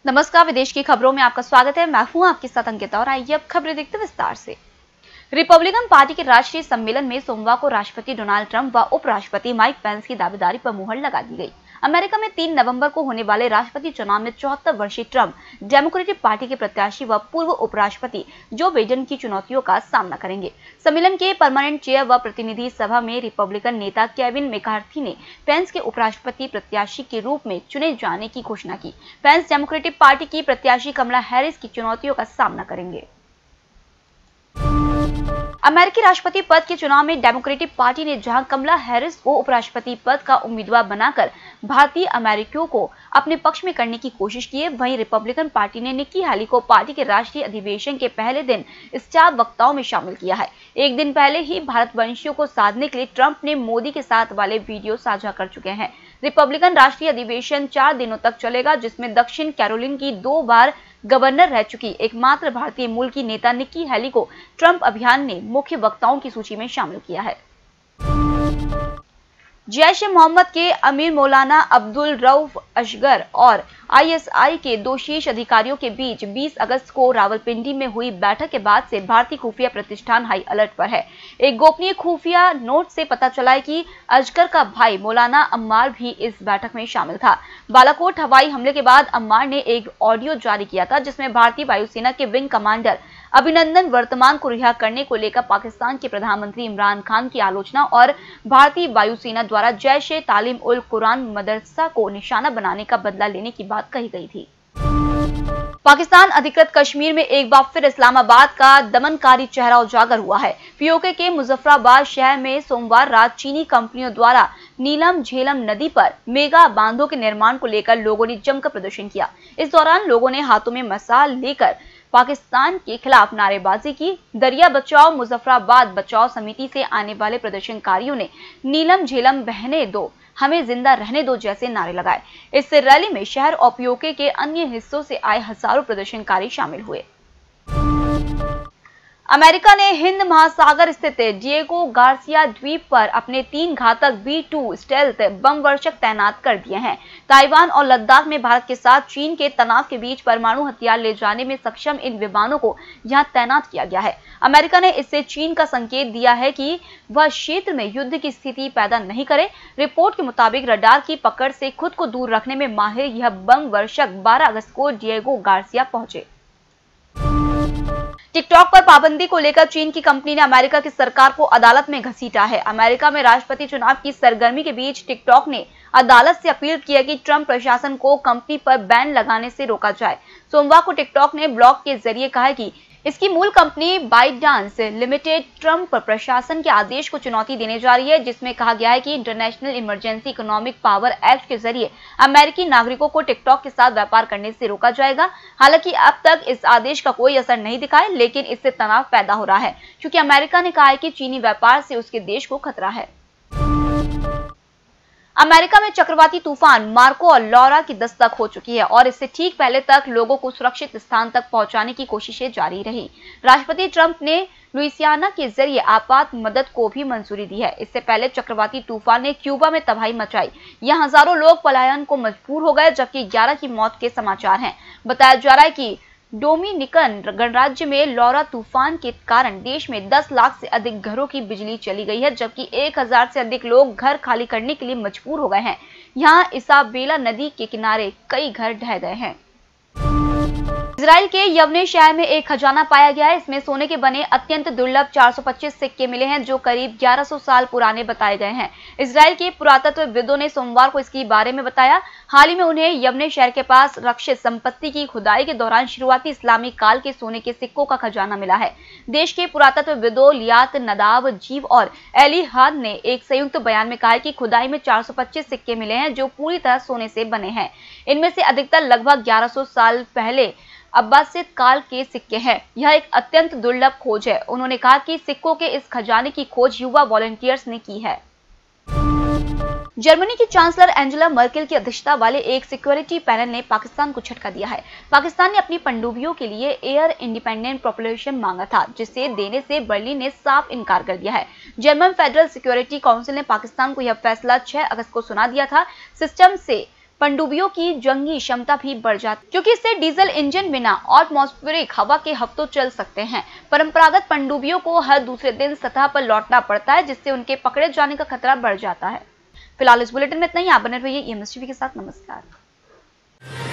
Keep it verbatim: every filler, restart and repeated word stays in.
नमस्कार, विदेश की खबरों में आपका स्वागत है। मैं हूं आपके साथ अंकिता और आइए अब खबरें देखते विस्तार से। रिपब्लिकन पार्टी के राष्ट्रीय सम्मेलन में सोमवार को राष्ट्रपति डोनाल्ड ट्रंप व उपराष्ट्रपति माइक पेंस की दावेदारी पर मुहर लगा दी गई। अमेरिका में तीन नवंबर को होने वाले राष्ट्रपति चुनाव में चौहत्तर वर्षीय ट्रंप डेमोक्रेटिक पार्टी के प्रत्याशी व पूर्व उपराष्ट्रपति जो बाइडेन की चुनौतियों का सामना करेंगे। सम्मेलन के परमानेंट चेयर व प्रतिनिधि सभा में रिपब्लिकन नेता केविन मैकार्थी ने पेंस के उपराष्ट्रपति प्रत्याशी के रूप में चुने जाने की घोषणा की। पेंस डेमोक्रेटिक पार्टी की प्रत्याशी कमला हैरिस की चुनौतियों का सामना करेंगे। अमेरिकी राष्ट्रपति पद के चुनाव में डेमोक्रेटिक पार्टी ने जहां कमला हैरिस को उपराष्ट्रपति पद का उम्मीदवार बनाकर भारतीय अमेरिकियों को अपने पक्ष में करने की कोशिश की है, वहीं रिपब्लिकन पार्टी ने निक्की हेली को पार्टी के राष्ट्रीय अधिवेशन के पहले दिन स्टार वक्ताओं में शामिल किया है। एक दिन पहले ही भारतवंशियों को साधने के लिए ट्रंप ने मोदी के साथ वाले वीडियो साझा कर चुके हैं। रिपब्लिकन राष्ट्रीय अधिवेशन चार दिनों तक चलेगा, जिसमें दक्षिण कैरोलिन की दो बार गवर्नर रह चुकी एकमात्र भारतीय मूल की नेता निक्की हेली को ट्रंप अभियान ने मुख्य वक्ताओं की सूची में शामिल किया है। जैश-ए-मोहम्मद के अमीर मौलाना अब्दुल रऊफ असगर और आईएसआई के दो शीर्ष अधिकारियों के बीच बीस अगस्त को रावलपिंडी में हुई बैठक के बाद से भारतीय खुफिया प्रतिष्ठान हाई अलर्ट पर है। एक गोपनीय खुफिया नोट से पता चला है कि असगर का भाई मौलाना अम्मार भी इस बैठक में शामिल था। बालाकोट हवाई हमले के बाद अम्मार ने एक ऑडियो जारी किया था, जिसमें भारतीय वायुसेना के विंग कमांडर अभिनंदन वर्तमान को रिहा करने को लेकर पाकिस्तान के प्रधानमंत्री इमरान खान की आलोचना और भारतीय वायुसेना द्वारा जैश-ए तालीम उल कुरान मदरसा को निशाना बनाने का बदला लेने की बात कही गई थी। पाकिस्तान अधिकृत कश्मीर में एक बार फिर इस्लामाबाद का दमनकारी चेहरा उजागर हुआ है। पीओके के मुजफ्फराबाद शहर में सोमवार रात चीनी कंपनियों द्वारा नीलम झेलम नदी पर मेगा बांधों के निर्माण को लेकर लोगों ने जमकर प्रदर्शन किया। इस दौरान लोगों ने हाथों में मशाल लेकर पाकिस्तान के खिलाफ नारेबाजी की। दरिया बचाओ मुजफ्फराबाद बचाओ समिति से आने वाले प्रदर्शनकारियों ने नीलम झेलम बहने दो, हमें जिंदा रहने दो जैसे नारे लगाए। इस रैली में शहर और पीओके के अन्य हिस्सों से आए हजारों प्रदर्शनकारी शामिल हुए। अमेरिका ने हिंद महासागर स्थित डिएगो गार्सिया द्वीप पर अपने तीन घातक बी टू स्टेल्थ बम वर्षक तैनात कर दिए हैं। ताइवान और लद्दाख में भारत के साथ चीन के तनाव के बीच परमाणु हथियार ले जाने में सक्षम इन विमानों को यहां तैनात किया गया है। अमेरिका ने इससे चीन का संकेत दिया है कि वह क्षेत्र में युद्ध की स्थिति पैदा नहीं करे। रिपोर्ट के मुताबिक रडार की पकड़ से खुद को दूर रखने में माहिर यह बम वर्षक बारह अगस्त को डिएगो गार्सिया पहुंचे। टिकटॉक पर पाबंदी को लेकर चीन की कंपनी ने अमेरिका की सरकार को अदालत में घसीटा है। अमेरिका में राष्ट्रपति चुनाव की सरगर्मी के बीच टिकटॉक ने अदालत से अपील की है कि ट्रंप प्रशासन को कंपनी पर बैन लगाने से रोका जाए। सोमवार को टिकटॉक ने ब्लॉग के जरिए कहा है कि इसकी मूल कंपनी बाइटडांस लिमिटेड ट्रंप प्रशासन के आदेश को चुनौती देने जा रही है, जिसमें कहा गया है कि international emergency economic power act के जरिए अमेरिकी नागरिकों को टिकटॉक के साथ व्यापार करने से रोका जाएगा। हालांकि अब तक इस आदेश का कोई असर नहीं दिखा है, लेकिन इससे तनाव पैदा हो रहा है क्योंकि अमेरिका ने कहा है कि चीनी व्यापार से उसके देश को खतरा है। अमेरिका में चक्रवाती तूफान मार्को और लॉरा की दस्तक हो चुकी है और इससे ठीक पहले तक लोगों को सुरक्षित स्थान तक पहुंचाने की कोशिशें जारी रही। राष्ट्रपति ट्रंप ने लुइसियाना के जरिए आपात मदद को भी मंजूरी दी है। इससे पहले चक्रवाती तूफान ने क्यूबा में तबाही मचाई। यहां हजारों लोग पलायन को मजबूर हो गए, जबकि ग्यारह की मौत के समाचार हैं। बताया जा रहा है कि डोमिनिकन गणराज्य में लॉरा तूफान के कारण देश में दस लाख से अधिक घरों की बिजली चली गई है, जबकि एक हजार से अधिक लोग घर खाली करने के लिए मजबूर हो गए हैं। यहाँ इसाबेला नदी के किनारे कई घर ढह गए हैं। इजराइल के यवने शहर में एक खजाना पाया गया है। इसमें सोने के बने अत्यंत दुर्लभ चार सौ पच्चीस सिक्के मिले हैं, जो करीब ग्यारह सौ साल पुराने बताए गए हैं। इजराइल के पुरातत्वविदों ने सोमवार को इसके बारे में बताया। हाल ही में उन्हें यवने शहर के पास रक्षित संपत्ति की खुदाई के दौरान शुरुआती इस्लामी काल के सोने के सिक्कों का खजाना मिला है। देश के पुरातत्वविदों लियात नदाब जीव और एलिहाद ने एक संयुक्त बयान में कहा है कि खुदाई में चार सौ पच्चीस सिक्के मिले हैं, जो पूरी तरह सोने से बने हैं। इनमें से अधिकतर लगभग ग्यारह सौ साल पहले अब्बासिद काल के सिक्के हैं। यह एक अत्यंत दुर्लभ खोज है। उन्होंने कहा कि सिक्कों के इस खजाने की खोज युवा वॉलंटियर्स ने की है। जर्मनी की चांसलर एंजेला मर्केल की अध्यक्षता वाले एक सिक्योरिटी पैनल ने पाकिस्तान को झटका दिया है। पाकिस्तान ने अपनी पनडुब्बियों के लिए एयर इंडिपेंडेंट प्रोपल्शन मांगा था, जिसे देने से बर्लिन ने साफ इनकार कर दिया है। जर्मन फेडरल सिक्योरिटी काउंसिल ने पाकिस्तान को यह फैसला छह अगस्त को सुना दिया था। सिस्टम से पनडुब्बियों की जंगी क्षमता भी बढ़ जाती है, क्योंकि इससे डीजल इंजन बिना एटमॉस्फेरिक हवा के हफ्तों चल सकते हैं। परंपरागत पनडुब्बियों को हर दूसरे दिन सतह पर लौटना पड़ता है, जिससे उनके पकड़े जाने का खतरा बढ़ जाता है। फिलहाल इस बुलेटिन में इतना ही। आप बने रहिए ईएमएस टीवी के साथ। नमस्कार।